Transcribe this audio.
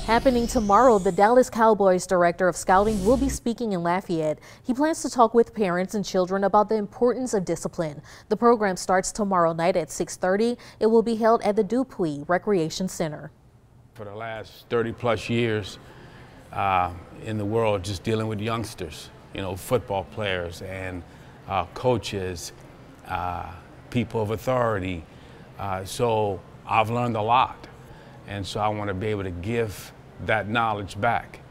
Happening tomorrow, the Dallas Cowboys director of scouting will be speaking in Lafayette. He plans to talk with parents and children about the importance of discipline. The program starts tomorrow night at 6:30. It will be held at the Dupuy Recreation Center. For the last 30+ years in the world, just dealing with youngsters, football players and coaches, people of authority. So I've learned a lot. And so I want to be able to give that knowledge back.